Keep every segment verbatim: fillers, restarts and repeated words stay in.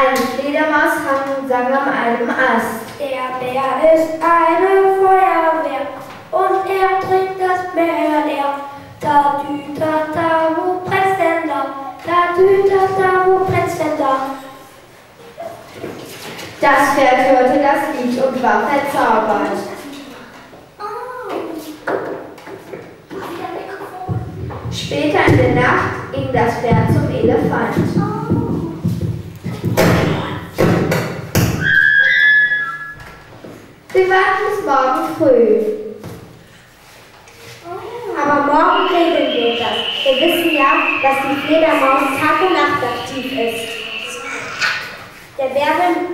Eine Fledermaus sang an einem Ast. Der Bär ist eine Feuerwehr und er trinkt das Meer leer. Ta-tü-ta-ta, wo brennt's denn da? Ta-tü-ta-ta, wo brennt's denn da? Das Pferd hörte das Lied und war verzaubert. Später in der Nacht ging das Pferd zum Elefant. Wir warten bis morgen früh. Aber morgen regeln wir das. Wir wissen ja, dass die Fledermaus Tag und Nacht aktiv ist. Der Bär will...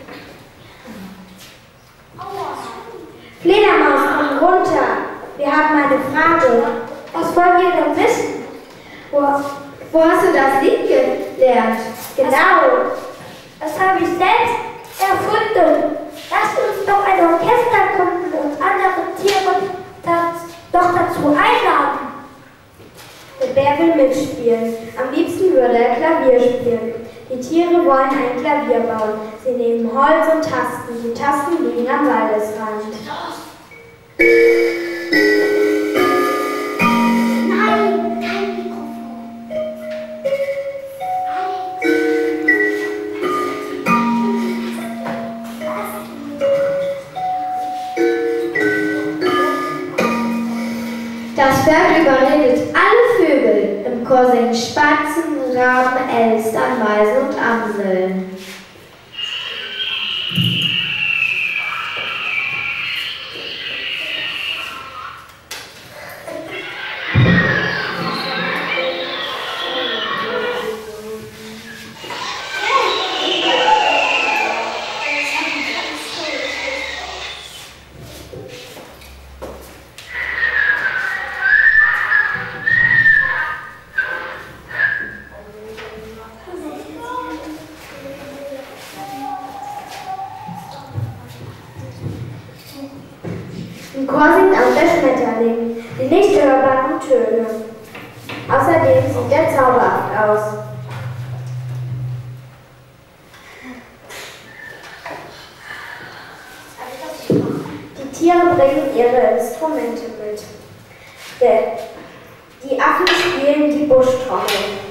Fledermaus, komm runter. Wir haben eine Frage. Was wollen wir denn wissen? Wo, wo hast du das Lied gelernt? Genau. Das habe ich selbst erfunden. Lasst uns doch ein Orchester gründen und andere Tiere das doch dazu einladen. Der Bär will mitspielen. Am liebsten würde er Klavier spielen. Die Tiere wollen ein Klavier bauen. Sie nehmen Holz und Tasten. Die Tasten liegen am Waldesrand. Nein, kein Mikrofon. Das Pferd überredet alle Vögel. Im Chor singen Spatzen, Raben, Elstern, Meisen und Amseln. Im Chor singt auch der Schmetterling, die nicht hörbaren Töne. Außerdem sieht er zauberhaft aus. Die Tiere bringen ihre Instrumente mit. Die Affen spielen die Buschtrommel.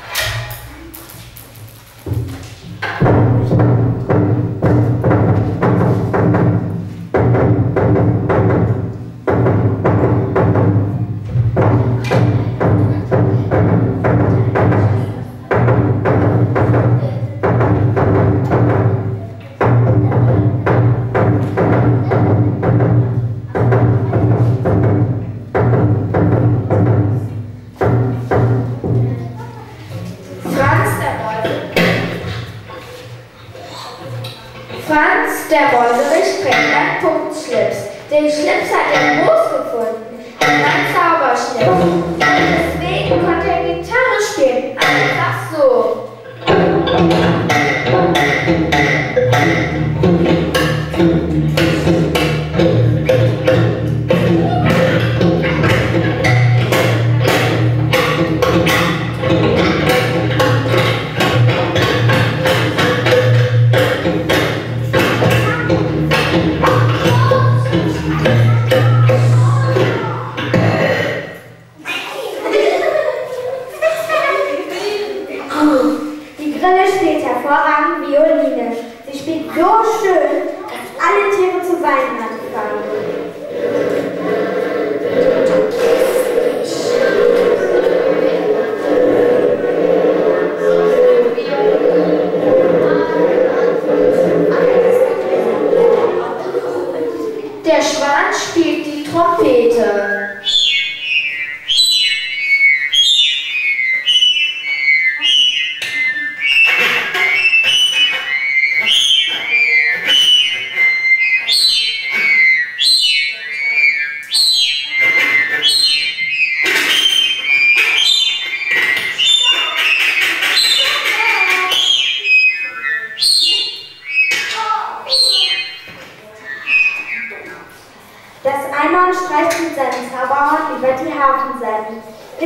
Der Mäuserich trägt einen Punktschlips. Den Schlips hat er groß gefunden. Ein Zauberschlips. Deswegen konnte er Gitarre spielen. Einfach so.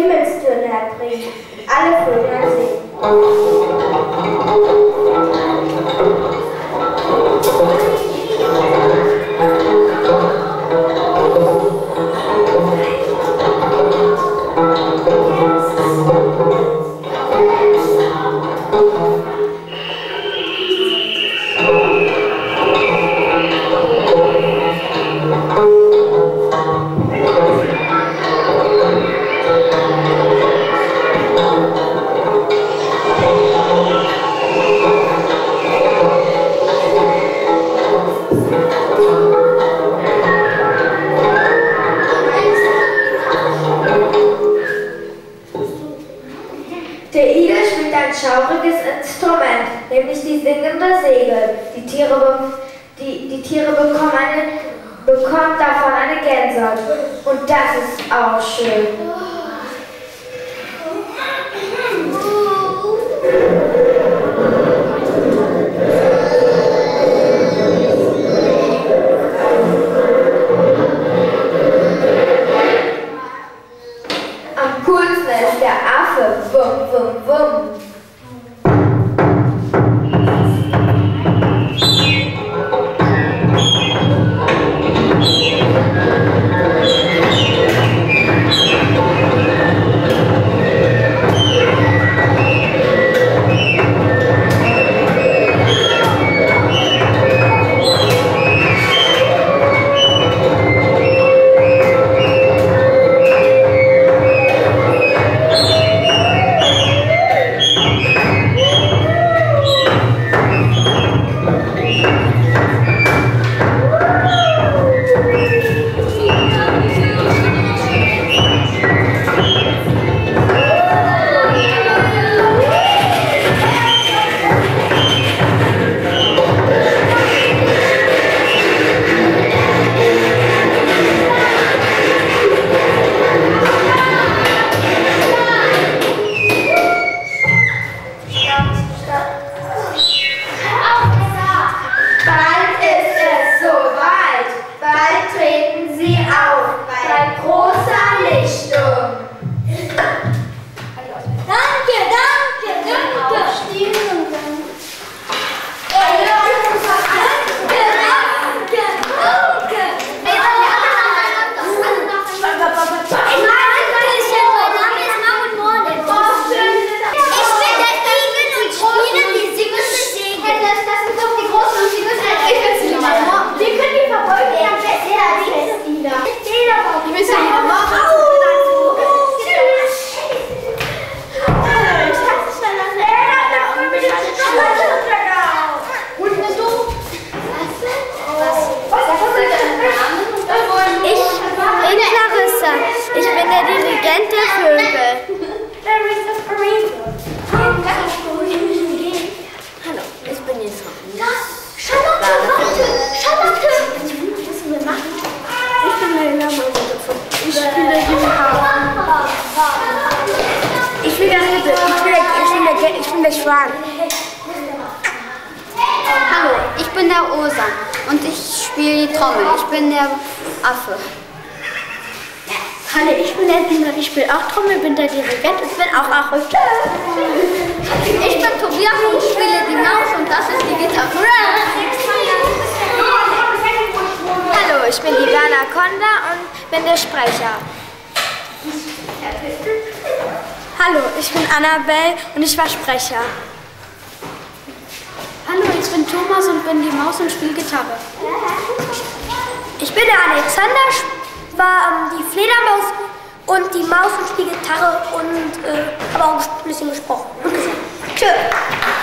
Himmelstöne erbringen. Alle Vögel singen. nämlich die singende Segel. Die Tiere, be die, die Tiere bekommen, eine, bekommen davon eine Gänsehaut. Und das ist auch schön. Am coolsten ist der Affe. Wum, wum, wum. Hallo, ich bin der Osa und ich spiele die Trommel. Ich bin der Affe. Hallo, ich bin der Dina, ich spiele auch Trommel, bin der Dirigent und bin auch Affe. Ich bin Tobias und spiele die Maus und das ist die Gitarre. Hallo, ich bin die Anaconda und bin der Sprecher. Hallo, ich bin Annabelle und ich war Sprecher. Hallo, ich bin Thomas und bin die Maus und spiele Gitarre. Ich bin der Alexander, war ähm, die Fledermaus und die Maus und spiele Gitarre und äh, habe auch ein bisschen gesprochen und gesagt. Tschö.